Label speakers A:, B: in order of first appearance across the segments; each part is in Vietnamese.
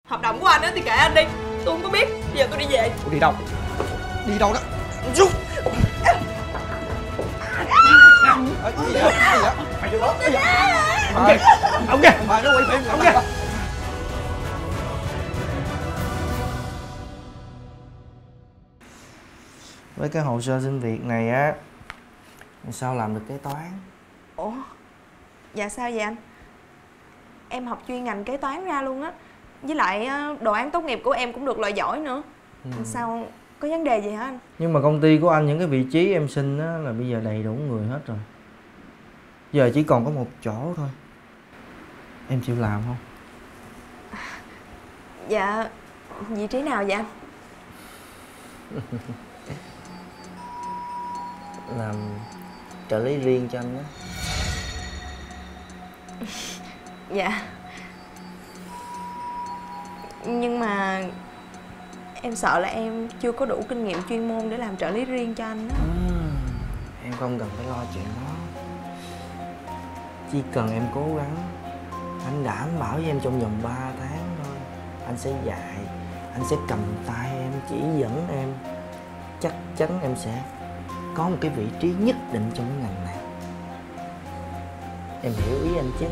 A: Hợp đồng của anh á thì kệ anh đi, tôi không có biết. Bây giờ tôi đi về.
B: Ủa, đi đâu? Đi đâu đó? Gì vậy? Mày đưa đó. Ông kìa, ông kìa, nó quay phim, ông kìa.
C: Với cái hồ sơ xin việc này á, sao làm được kế toán?
A: Ủa? Dạ sao vậy anh? Em học chuyên ngành kế toán ra luôn á. Với lại đồ án tốt nghiệp của em cũng được loại giỏi nữa. Sao có vấn đề gì hả anh?
C: Nhưng mà công ty của anh những cái vị trí em xin á là bây giờ đầy đủ người hết rồi. Giờ chỉ còn có một chỗ thôi. Em chịu làm không?
A: Dạ, vị trí nào vậy anh?
C: Làm trợ lý riêng cho anh đó.
A: Dạ. Nhưng mà em sợ là em chưa có đủ kinh nghiệm chuyên môn để làm trợ lý riêng cho anh đó.
C: Em không cần phải lo chuyện đó. Chỉ cần em cố gắng, anh đảm bảo với em trong vòng 3 tháng thôi, anh sẽ dạy, anh sẽ cầm tay em, chỉ dẫn em. Chắc chắn em sẽ có một cái vị trí nhất định trong cái ngành này. Em hiểu ý anh chứ?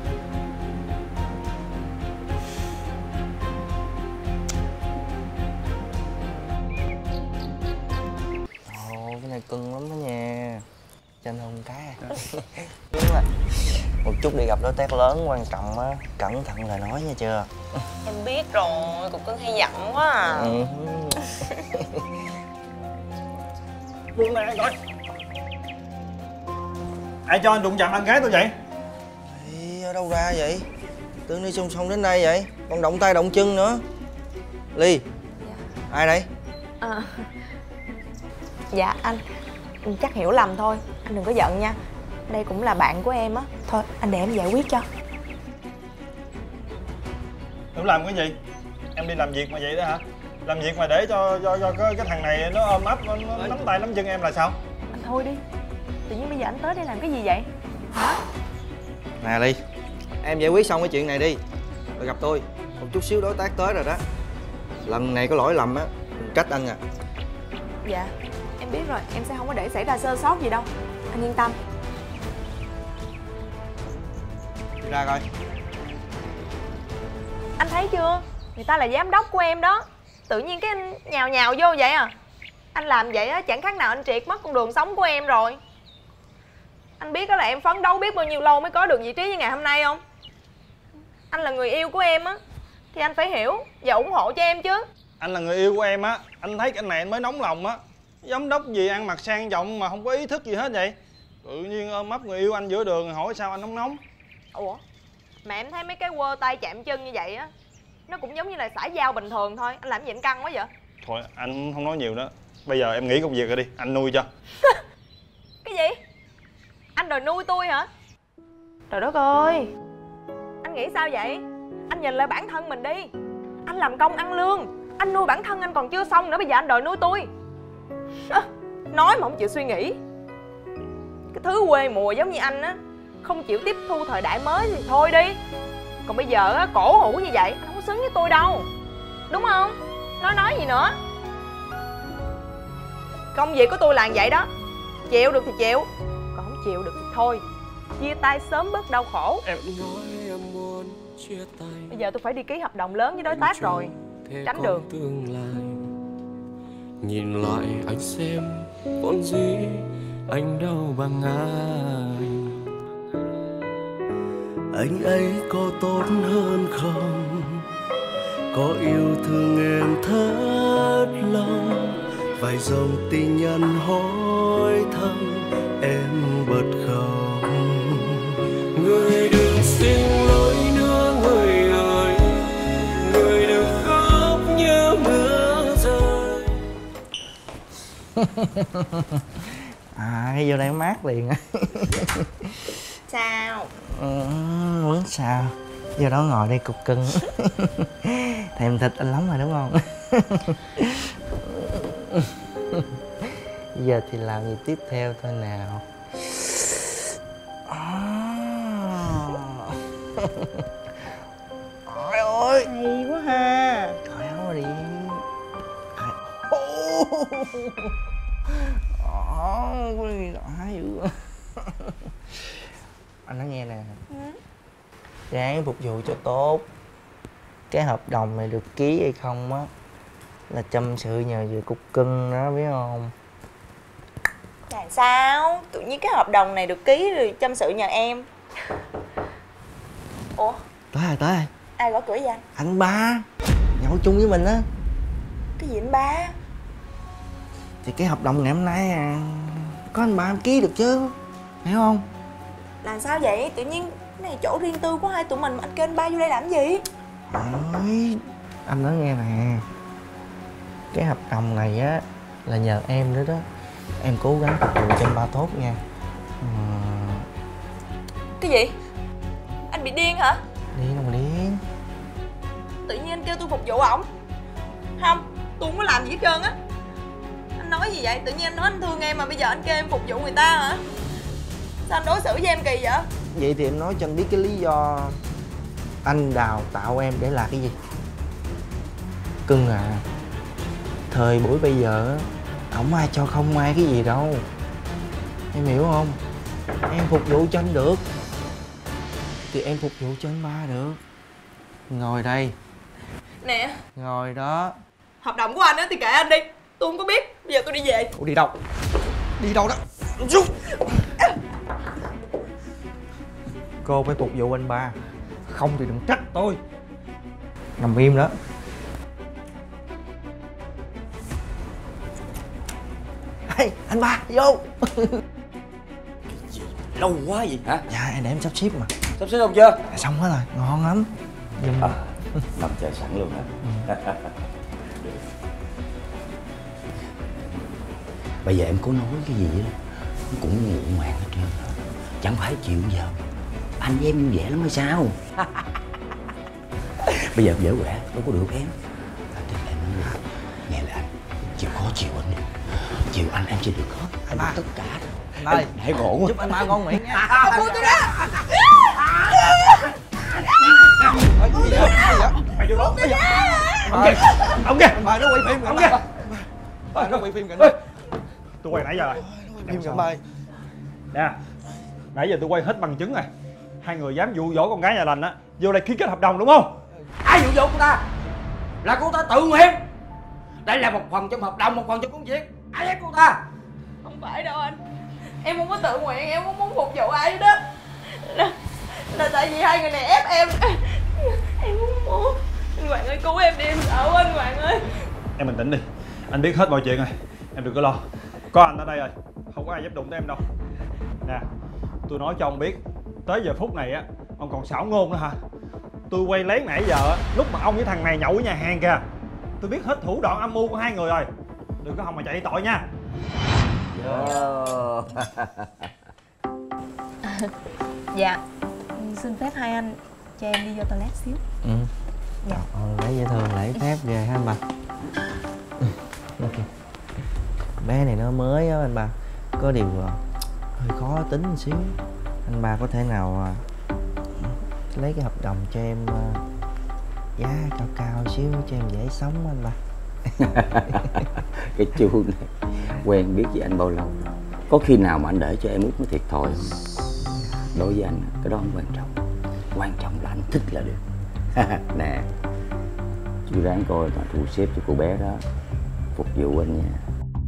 C: Ồ, cái này cưng lắm đó nha. Cho anh hôn cái. Đúng rồi. Một chút đi gặp đối tác lớn quan trọng á, cẩn thận lời nói nha chưa?
A: Em biết rồi, cục cưng hay giận quá à.
B: Buông này coi. Ai cho anh đụng chạm bạn gái tôi vậy?
C: Ê, ở đâu ra vậy? Tự đi song song đến đây vậy? Còn động tay động chân nữa. Ly. Dạ. Ai đây?
A: Dạ anh chắc hiểu lầm thôi, anh đừng có giận nha. Đây cũng là bạn của em á. Thôi anh để em giải quyết cho.
B: Em làm cái gì? Em đi làm việc mà vậy đó hả? Làm việc mà để cho cái thằng này nó ôm ấp, nó nắm tay nắm chân em là sao?
A: Anh thôi đi. Tự nhiên bây giờ anh tới đây làm cái gì vậy? Hả?
C: Nè Ly, em giải quyết xong cái chuyện này đi rồi gặp tôi. Một chút xíu đối tác tới rồi đó. Lần này có lỗi lầm á, đừng trách anh à.
A: Dạ em biết rồi, em sẽ không có để xảy ra sơ sót gì đâu. Anh yên tâm.
C: Đi ra coi.
A: Anh thấy chưa? Người ta là giám đốc của em đó. Tự nhiên cái anh nhào nhào vô vậy à? Anh làm vậy á chẳng khác nào anh triệt mất con đường sống của em rồi. Anh biết đó là em phấn đấu biết bao nhiêu lâu mới có được vị trí như ngày hôm nay không? Anh là người yêu của em á thì anh phải hiểu và ủng hộ cho em chứ.
B: Anh là người yêu của em á, anh thấy cái này anh mới nóng lòng á. Giám đốc gì ăn mặc sang trọng mà không có ý thức gì hết vậy? Tự nhiên ôm ấp người yêu anh giữa đường hỏi sao anh không nóng?
A: Ủa? Mà em thấy mấy cái quơ tay chạm chân như vậy á, nó cũng giống như là xã giao bình thường thôi. Anh làm gì anh căng quá vậy?
B: Thôi anh không nói nhiều đó. Bây giờ em nghỉ công việc rồi đi, anh nuôi cho.
A: Cái gì? Anh đòi nuôi tôi hả? Trời đất ơi, anh nghĩ sao vậy? Anh nhìn lại bản thân mình đi. Anh làm công ăn lương, anh nuôi bản thân anh còn chưa xong nữa, bây giờ anh đòi nuôi tôi. Nói mà không chịu suy nghĩ. Cái thứ quê mùa giống như anh á, không chịu tiếp thu thời đại mới thì thôi đi. Còn bây giờ á, cổ hủ như vậy, anh không có xứng với tôi đâu. Đúng không? Nói gì nữa. Công việc của tôi là vậy đó. Chịu được thì chịu, còn không chịu được thì thôi. Chia tay sớm bớt đau khổ. Bây giờ tôi phải đi ký hợp đồng lớn với đối tác rồi. Tránh đường.
D: Nhìn lại anh xem còn gì anh đâu bằng anh ấy có tốt hơn không, có yêu thương em thất lòng, vài dòng tin nhắn hỏi thăm em bật khóc. Người đừng xin lỗi nữa người ơi, người đừng khóc như mưa rơi.
C: Vô đây mát liền á.
A: Sao?
C: Muốn sao? Vô đó ngồi đây cục cưng. Thèm thịt anh lắm rồi đúng không? Giờ thì làm gì tiếp theo thôi nào. Trời ơi, hay quá ha. Có gì lạ dữ. Anh nói nghe nè. Ráng phục vụ cho tốt. Cái hợp đồng này được ký hay không á là chăm sự nhờ về cục cưng đó, biết không?
A: Là sao? Tự nhiên cái hợp đồng này được ký rồi chăm sự nhờ em. Ủa?
C: Tới rồi.
A: Ai gõ cửa vậy anh?
C: Anh ba nhậu chung với mình á.
A: Cái gì anh ba?
C: Thì cái hợp đồng ngày hôm nay có anh ba em ký được chứ, hiểu không?
A: Là sao vậy? Tự nhiên cái này chỗ riêng tư của hai tụi mình mà anh kêu anh ba vô đây làm gì?
C: Ôi, anh nói nghe nè. Cái hợp đồng này á là nhờ em nữa đó. Em cố gắng phục vụ cho anh ba tốt nha.
A: Cái gì? Anh bị điên hả?
C: Điên đâu mà điên.
A: Tự nhiên anh kêu tôi phục vụ ổng. Không, tôi không có làm gì hết trơn á. Anh nói gì vậy? Tự nhiên anh nói anh thương em mà bây giờ anh kêu em phục vụ người ta hả? Sao anh đối xử với em kỳ vậy?
C: Vậy thì em nói cho anh biết cái lý do anh đào tạo em để là cái gì. Cưng à, thời buổi bây giờ không ai cho không ai cái gì đâu. Em hiểu không? Em phục vụ cho anh được thì em phục vụ cho anh ba được. Ngồi đây.
A: Nè,
C: Ngồi đó.
A: hợp đồng của anh á thì kệ anh đi. Tôi không có biết. Bây giờ tôi đi về.
C: Ủa đi đâu? Đi đâu đó? Cô phải phục vụ anh ba, không thì đừng trách tôi. Nằm im đó. Hey, anh ba vô.
E: Lâu quá vậy hả?
C: Dạ em để em sắp xếp mà.
E: Sắp xếp xong chưa?
C: Xong hết rồi, ngon lắm.
E: Nằm chờ sẵn luôn hả? Bây giờ em có nói cái gì á nó cũng ngượng ngàng hết trơn. Chẳng phải chịu giờ anh với em vui vẻ lắm hay sao? Bây giờ em dễ quẻ đâu có được em. Tức là em nói là nghe là anh chịu khó chịu anh đi. Chịu anh em sẽ được hết. Anh
C: ba.
E: tất cả.
C: Anh ơi,
E: hãy ngộ quá.
C: giúp anh ba ngon miệng nha.
A: Buông tôi ra.
C: Mày vô đó.
B: Ông kìa.
C: Bà nó quay phim kìa.
B: Ông kìa.
C: Bà nó quay phim kìa.
B: Tôi quay nãy giờ rồi.
C: Phim kìa ba.
B: Nè, nãy giờ tôi quay hết bằng chứng rồi. Hai người dám dụ dỗ con gái nhà lành á vô đây ký kết hợp đồng đúng không?
E: Ai dụ dỗ cô ta? Là cô ta tự nguyện. Đây là một phần trong hợp đồng, một phần trong công việc. Ai ép cô ta?
A: Không phải đâu anh. Em không có tự nguyện, em không muốn phục vụ ai đó. Là tại vì hai người này ép em. Em không muốn. Anh Hoàng ơi, cứu em đi, em sợ quá anh Hoàng ơi.
B: Em bình tĩnh đi. Anh biết hết mọi chuyện rồi. Em đừng có lo. Có anh ở đây rồi. Không có ai dám đụng tới em đâu. Nè, tôi nói cho ông biết. Tới giờ phút này á, ông còn xảo ngôn nữa hả? Tôi quay lén nãy giờ á, lúc mà ông với thằng này nhậu ở nhà hàng kìa. Tôi biết hết thủ đoạn âm mưu của hai người rồi. Đừng có hòng mà chạy tội nha.
A: Dạ, xin phép hai anh cho em đi vô toilet xíu.
C: Dạ. Lấy dễ thương lễ phép ghê ha anh ba. Bé này nó mới á anh ba. Có điều hơi khó tính một xíu. Anh ba có thể nào lấy cái hợp đồng cho em giá cao cao xíu cho em dễ sống anh ba.
E: Cái chú này quen biết với anh bao lâu rồi. Có khi nào mà anh để cho em út nó thiệt thòi không? Đối với anh cái đó không quan trọng. Quan trọng là anh thích là được. Nè, chú ráng coi mà thu xếp cho cô bé đó phục vụ anh nha.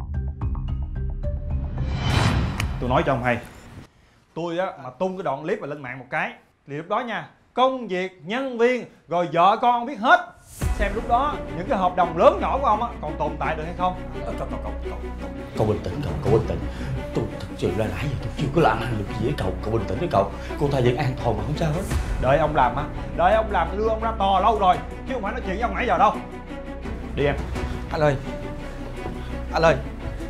B: Tôi nói cho ông hay. Tôi á mà tung cái đoạn clip mà lên mạng một cái thì lúc đó nha, công việc, nhân viên, rồi vợ con biết hết. Xem lúc đó những cái hợp đồng lớn nhỏ của ông á còn tồn tại được hay không.
E: Cậu bình tĩnh, cậu bình tĩnh. Tôi thật sự là nãy giờ tôi chưa có làm hành được gì với cậu. Cậu bình tĩnh đi cậu. Cô ta vẫn an toàn mà không sao hết.
B: Đợi ông làm á, đợi ông làm đưa ông ra tòa lâu rồi, chứ không phải nói chuyện với ông nãy giờ đâu. Đi em.
C: Anh ơi. Anh ơi.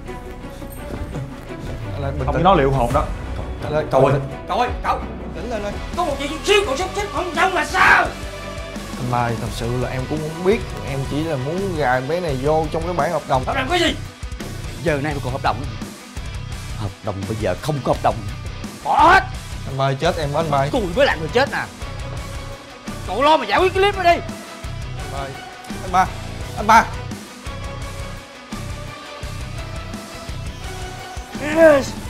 C: Anh ơi, bình
B: Không
C: tĩnh.
B: nói liệu hồn đó.
C: Anh ơi,
E: Cậu ơi,
C: cậu ơi, cậu. Bình tĩnh lên ơi.
E: có một chuyện xíu cậu sắp xếp không xong là sao?
C: Anh ba thật sự là em cũng không biết. Em chỉ là muốn gài bé này vô trong cái bản hợp đồng.
E: Hợp đồng cái gì? Giờ này mà còn hợp đồng nữa. Hợp đồng bây giờ không có hợp đồng. Bỏ hết.
C: Anh ba ơi, chết em quá anh ba ơi.
E: Tôi mới là người chết nè. Cậu lo mà giải quyết cái clip đó đi.
C: Anh ba ơi. Anh ba. Anh ba. Yes.